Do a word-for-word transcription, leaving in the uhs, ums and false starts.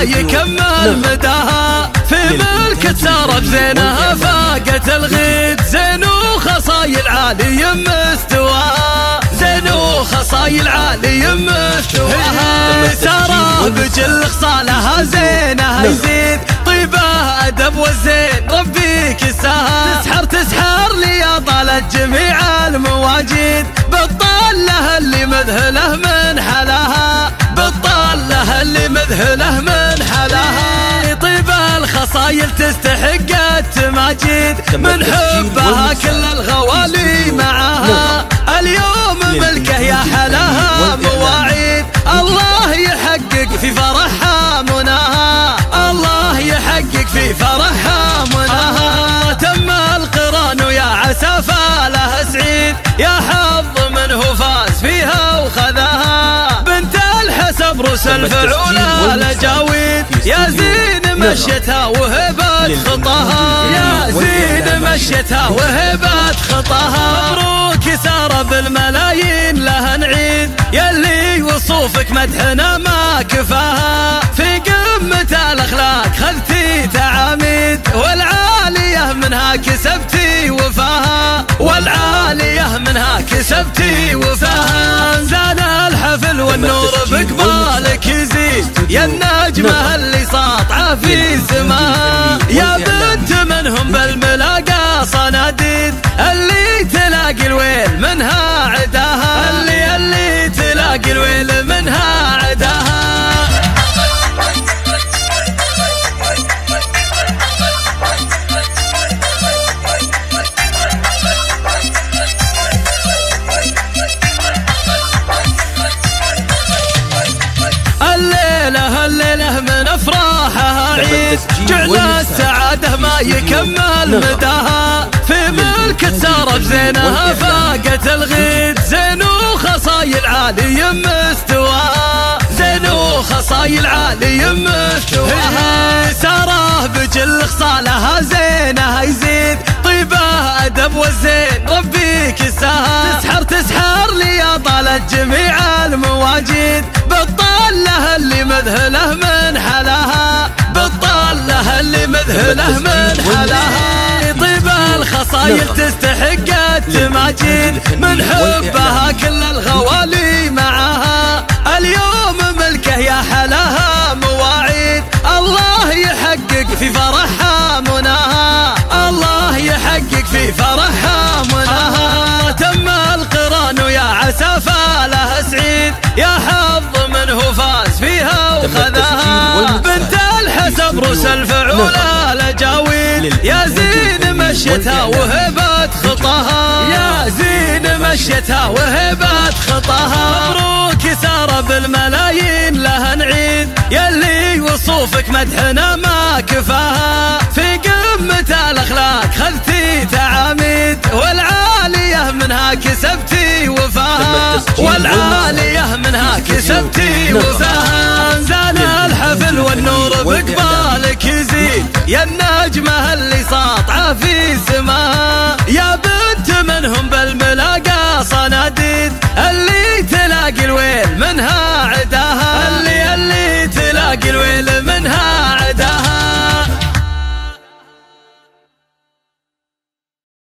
يكمل مداها، في ملك سارة بزينها فاقت الغيد، زين وخصايل عالي مستواها، زين وخصايل عالي مستواها، سارة بجل خصالها زينها يزيد، طيبة أدب والزين ربي كساها، تسحر تسحر لي يا طالت جميع المواجد، بطال لها اللي مذهله من حلاها، بطال لها اللي مذهله من حلاها، طيبة الخصايل تستحق التماجد، من حبها كل الغوالي معها، اليوم ملكه يا حلاها مواعيد، الله يحقق في فرحها مناها، الله يحقق في فرحها مناها، تم القران ويا عسى فالها سعيد، يا حظ منه فاز فيها وخذاها، بنت الحسب روس الفعولة لجاويد، يا زين مشيتها وهبت خطاها، يا زين مشيتها وهبت خطاها، مبروك سارة بالملايين لها نعيد، يلي وصوفك مدحنا ما كفاها، في قمة الأخلاق خذتي تعاميد، والعالية منها كسبتي وفاها، والعالية منها كسبتي وفاها، زان الحفل والنور بقبالك يزيد، يا النجمة اللي ساطعة في سماها، يا بنت منهم بالملاقى صناديد، اللي تلاقي الويل منها عداها، اللي اللي تلاقي الويل منها عداها. الليلة الليلة من أفراحها عيد، جعل السعادة ما يكمل مداها، في ملك سارة بزينها فاقت الغيد، زين وخصايل عالي مستواها، زين وخصايل عالي مستواها، سارة بجل خصالها زينها يزيد، طيبة أدب والزين ربي كساها، تسحر تسحر لي يا طالت جميع المواجد، بطال لها اللي مذهله من حلاها، بطال لها اللي مذهله من حلاها، طيبة الخصايل تستحق التماجد، من حبها كل الغوالي معها، اليوم ملكه يا حلاها مواعيد، الله يحقق في فرحها مناها، الله يحقق في فرحها مناها، تم القران ويا عسى فالها سعيد، يا حظ منه فاز فيها وخذاها، بنت الحسب روس الفعولة لجاويد، يا زين مشيتها وهبت خطاها، يا زين مشيتها وهبت خطاها، مبروك سارة بالملايين لها نعيد، يلي وصوفك مدحنا ما كفاها، في قمة الأخلاق خذتي تعاميد، والعالية منها كسبتي وفاها، والعالية منها كسبتي وفاها، زان الحفل والنور بقبالك يزيد، يا النجمة اللي ساطعة في سماها.